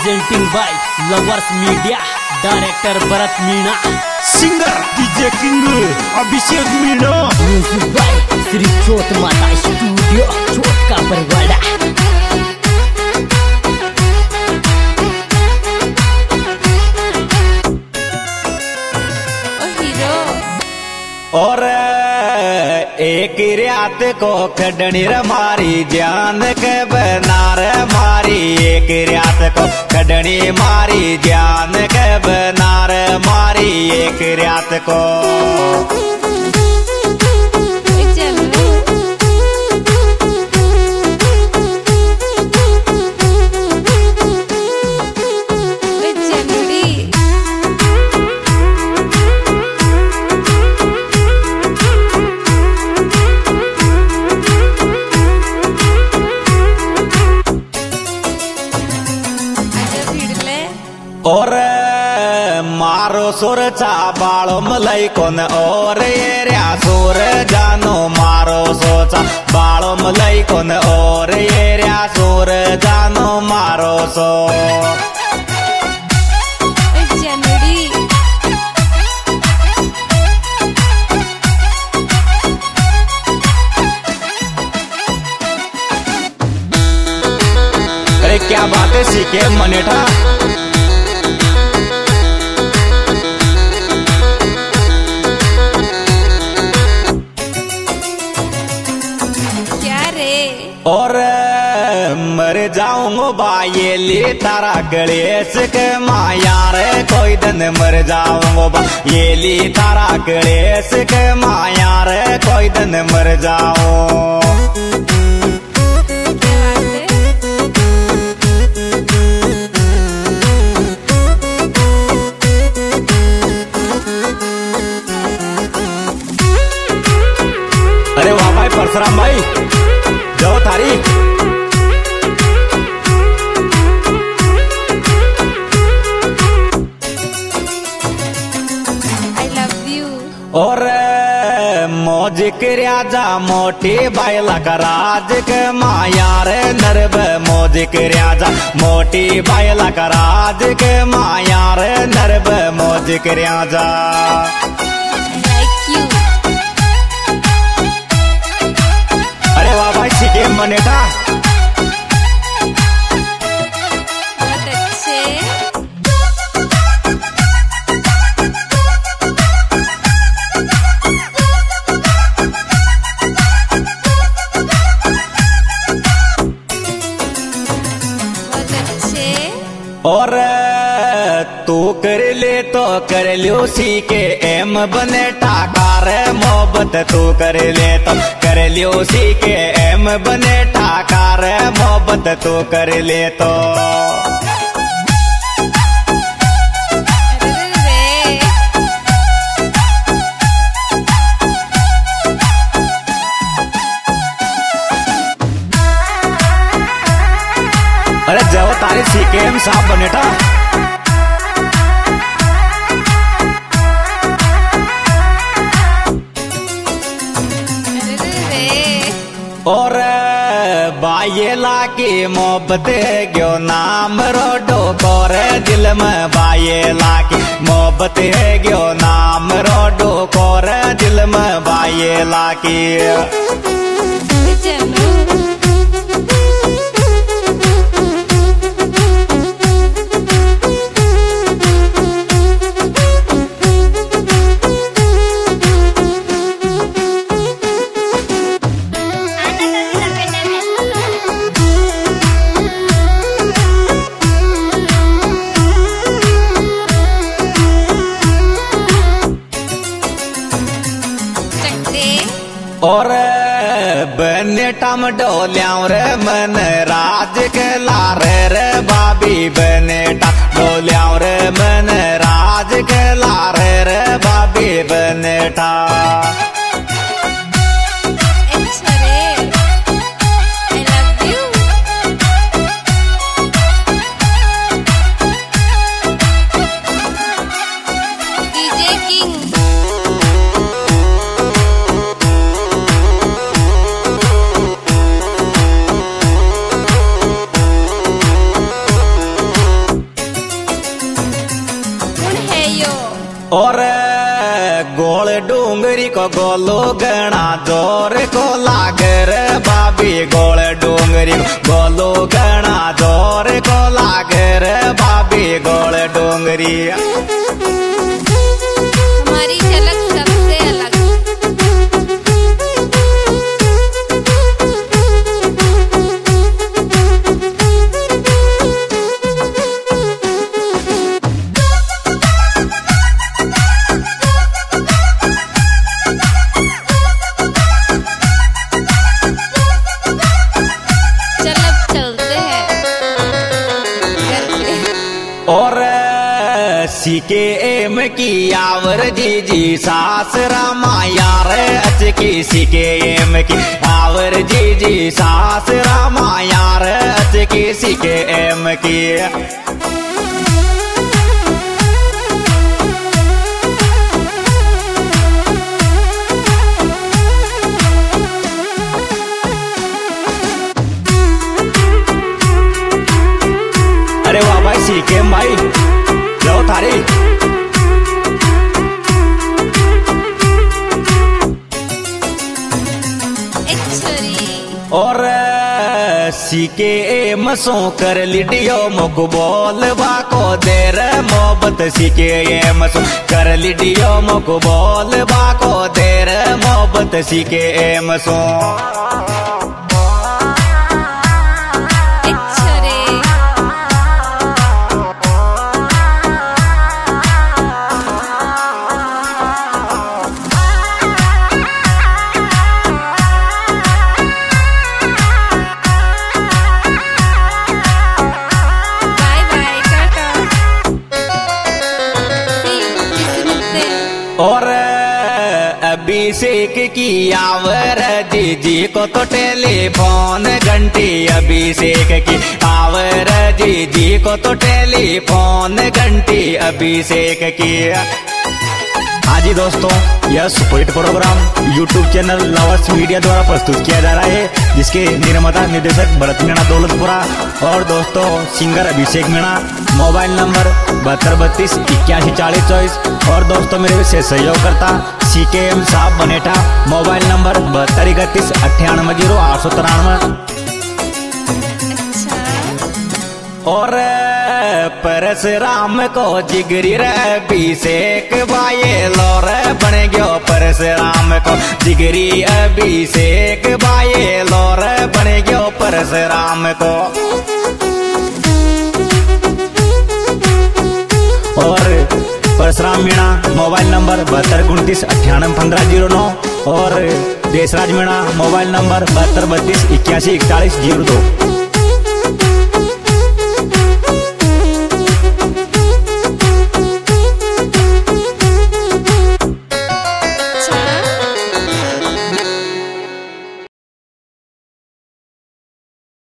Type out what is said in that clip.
Presenting by lovers media, director Bharat Meena, singer DJ king Abhishek Meena, music by Shri Chot Mata studio चोट का परवाड़ा। और एक रात को खडनी मारी जान के बनार मारी, एक रात को खडनी मारी जान के बनार मारी, एक रात को और मारो सुर चा बालो मलाई कोन और ये र्या सुर जानो मारो सोचा बालो मलाई कोन और ये र्या सुर जानो मारो सो। अरे क्या बातें सीखे मनेठा। और मर जाऊंगो बाये ले तारा गणेश के माया रे, कोई दिन मर जाऊंगो बा ये ली तारा गणेश के माया रे, कोई दिन मर जाऊं। अरे वाह भाई परशुराम भाई, जाओ थारी। I love you। और मौज राजा मोटी बायला का राज के माया रे नरब, मौज राजा मोटी बायला का राज के माया रे नरब, मौज राजा। Like you। अरे वाह भाई सीखे मनेठा। बहुत अच्छे। बहुत अच्छे। और तू कर ले तो कर लियो सी के एम बने ठाकार मोहब्बत, तू कर ले तो कर लियो सी के एम बने ठाकार मोहब्बत, तू कर ले तो। अरे जाओ तारी सी के एम साहब बनेटा। और बायेला की मोहब्बत गयो नाम रोडो कोर दिल में, बायेला की मोहब्बत है गयो नाम रोडो कोर दिल में, बायेला की। और बने टम डोल्याव रे मन राज के लारे रे बाबी, बने टम डोल्याव रे मन राज के लारे रे बाबी, बने टा। गोलो गणा जोर को लागर बाबी गोल डोंगरी गोलो गणा जोर को लागर बाबी गोल डोंगरी। हमारी झलक सबसे अलग। और सीके एम की आवर जी जी सास रामा यार अच की सीके एम की आवर जी जी सास रामा यार अच की सीके एम की। अरे वाह भाई सीके भाई लो थारी। और सीके मसो कर लिडियो मुक बोल बाको देर मोहब्बत सीके मसो कर लिडियो मुक बोल बाको देर मोहब्बत सीके मसो। और अभिषेक की आवर जी जी को तो टेलीफोन घंटी अभिषेक की आवर जी जी को तो टेलीफोन घंटी अभिषेक की। हाँ जी दोस्तों, यह superhit programme YouTube channel lovers media द्वारा प्रस्तुत किया जा रहा है, जिसके निर्माता निर्देशक भरत मीणा दौलतपुरा और दोस्तों singer Abhishek Meena. Mobile number 7232814024 और दोस्तों मेरे विशेष सहयोगकर्ता CKM साहब बनेठा। Mobile number 7231980893। और परशुराम को जिगरी रे अभिषेक बाये लोर बन गयो परशुराम को जिगरी अभिषेक बाये लोर बन गयो परशुराम को। और परशुराम मीणा मोबाइल नंबर 7229981509 और देशराज मीणा मोबाइल नंबर 7232814102।